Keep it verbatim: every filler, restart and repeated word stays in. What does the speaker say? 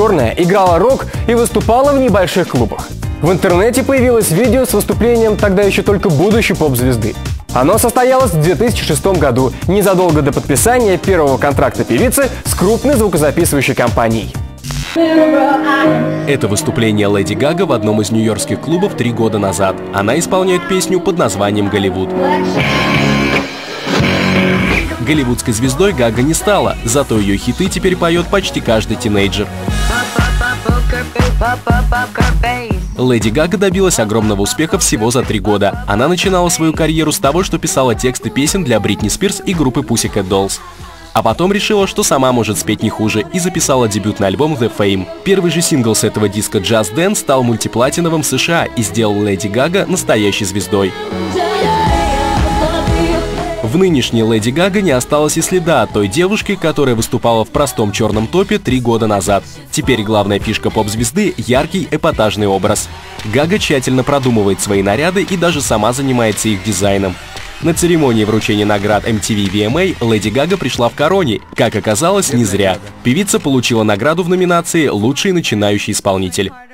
черное, играла рок и выступала в небольших клубах. В интернете появилось видео с выступлением тогда еще только будущей поп-звезды. Оно состоялось в две тысячи шестом году, незадолго до подписания первого контракта певицы с крупной звукозаписывающей компанией. Это выступление Леди Гага в одном из нью-йоркских клубов три года назад. Она исполняет песню под названием «Голливуд». Голливудской звездой Гага не стала, зато ее хиты теперь поет почти каждый тинейджер. Леди Гага добилась огромного успеха всего за три года. Она начинала свою карьеру с того, что писала тексты песен для Бритни Спирс и группы Pussycat Dolls. А потом решила, что сама может спеть не хуже, и записала дебютный альбом The Fame. Первый же сингл с этого диска «Just Dance» стал мультиплатиновым в США и сделал Леди Гага настоящей звездой. В нынешней Леди Гага не осталось и следа от той девушки, которая выступала в простом черном топе три года назад. Теперь главная фишка поп-звезды – яркий эпатажный образ. Гага тщательно продумывает свои наряды и даже сама занимается их дизайном. На церемонии вручения наград эм ти ви ви эм эй Леди Гага пришла в короне. Как оказалось, не зря. Певица получила награду в номинации «Лучший начинающий исполнитель».